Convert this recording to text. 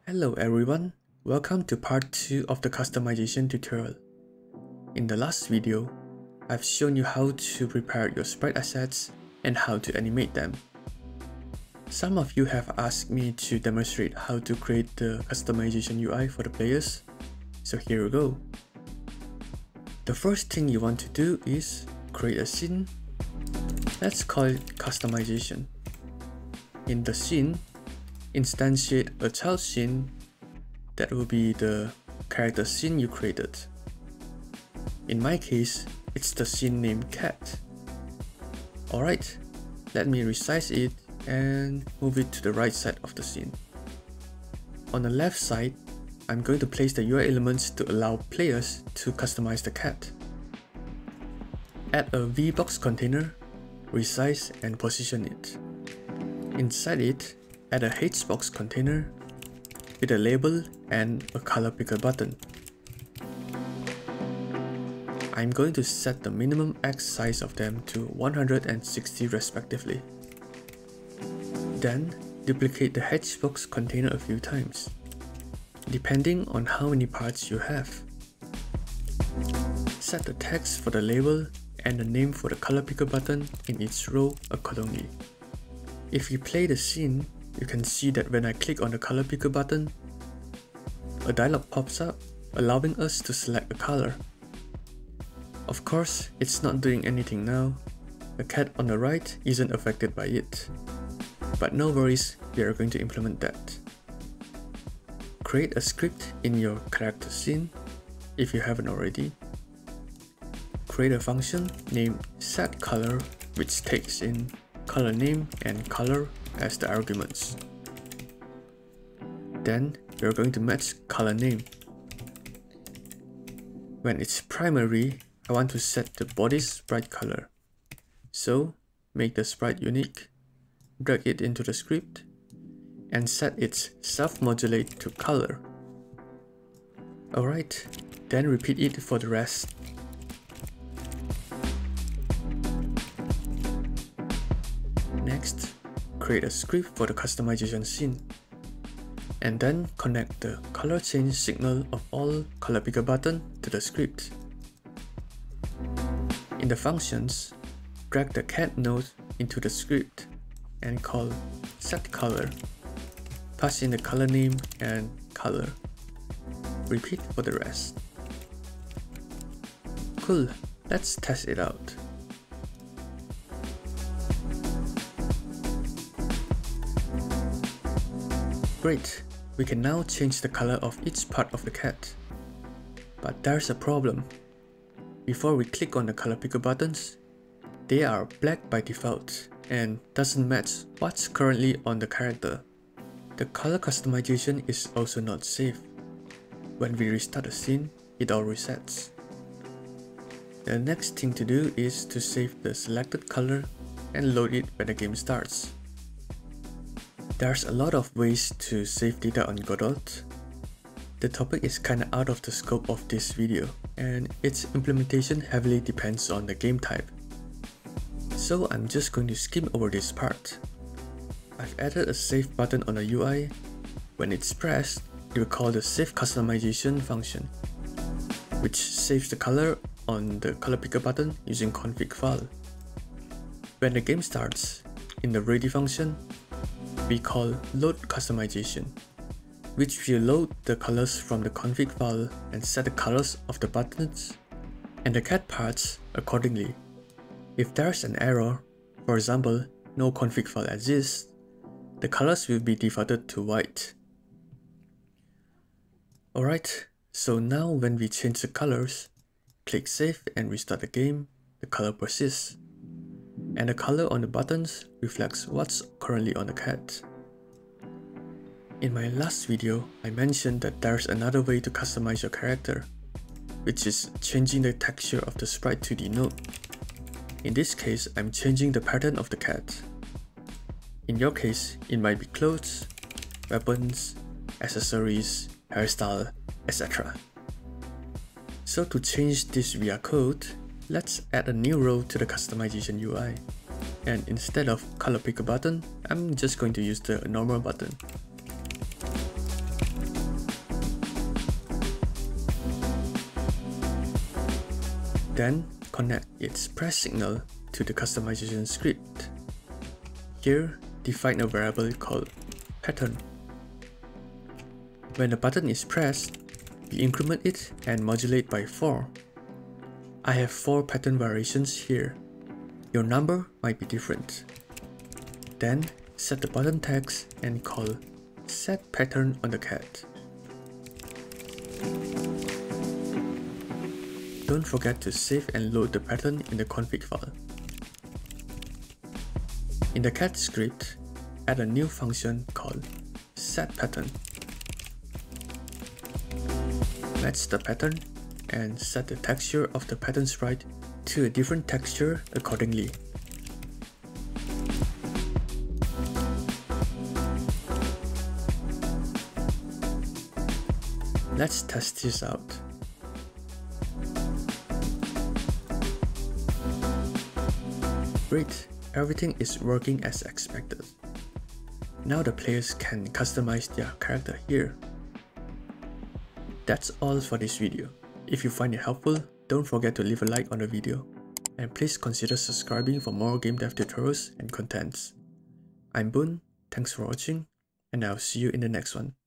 Hello everyone, welcome to part 2 of the customization tutorial. In the last video, I've shown you how to prepare your sprite assets and how to animate them. Some of you have asked me to demonstrate how to create the customization UI for the players, so here we go. The first thing you want to do is create a scene. Let's call it customization. In the scene, instantiate a child scene that will be the character scene you created. In my case, it's the scene named cat. Alright, let me resize it and move it to the right side of the scene. On the left side, I'm going to place the UI elements to allow players to customize the cat. Add a VBox container, resize and position it. Inside it, add a HBox container with a label and a color picker button. I'm going to set the minimum X size of them to 160 respectively. Then duplicate the HBox container a few times, depending on how many parts you have. Set the text for the label and the name for the color picker button in each row accordingly. If you play the scene, you can see that when I click on the color picker button, a dialog pops up allowing us to select a color. Of course, it's not doing anything now. The cat on the right isn't affected by it. But no worries, we are going to implement that. Create a script in your character scene if you haven't already. Create a function named setColor which takes in color name and color as the arguments. Then we are going to match color name. When it's primary, I want to set the body's sprite color. So make the sprite unique, drag it into the script, and set its self-modulate to color. Alright, then repeat it for the rest. Next, create a script for the customization scene, and then connect the color change signal of all color picker button to the script. In the functions, drag the cat node into the script and call setColor. Pass in the color name and color. Repeat for the rest. Cool, let's test it out. Great, we can now change the color of each part of the cat. But there's a problem. Before we click on the color picker buttons, they are black by default and doesn't match what's currently on the character. The color customization is also not safe. When we restart the scene, it all resets. The next thing to do is to save the selected color and load it when the game starts. There's a lot of ways to save data on Godot. The topic is kinda out of the scope of this video, and its implementation heavily depends on the game type. So I'm just going to skim over this part. I've added a save button on the UI. When it's pressed, it will call the save customization function, which saves the color on the color picker button using config file. When the game starts, in the ready function, we call load customization, which will load the colors from the config file and set the colors of the buttons and the cat parts accordingly. If there's an error, for example, no config file exists, the colors will be defaulted to white. Alright, so now when we change the colors, click save and restart the game, the color persists. And the color on the buttons reflects what's currently on the cat. In my last video, I mentioned that there's another way to customize your character, which is changing the texture of the sprite 2D node. In this case, I'm changing the pattern of the cat. In your case, it might be clothes, weapons, accessories, hairstyle, etc. So to change this via code, let's add a new row to the customization UI. And instead of color picker button, I'm just going to use the normal button. Then connect its press signal to the customization script. Here, define a variable called pattern. When the button is pressed, we increment it and modulate by 4. I have 4 pattern variations here. Your number might be different. Then set the button text and call set pattern on the cat. Don't forget to save and load the pattern in the config file. In the cat script, add a new function called setPattern. Match the pattern and set the texture of the pattern sprite to a different texture accordingly. Let's test this out. Great, everything is working as expected. Now the players can customize their character here. That's all for this video. If you find it helpful, don't forget to leave a like on the video. And please consider subscribing for more game dev tutorials and contents. I'm Boon, thanks for watching, and I'll see you in the next one.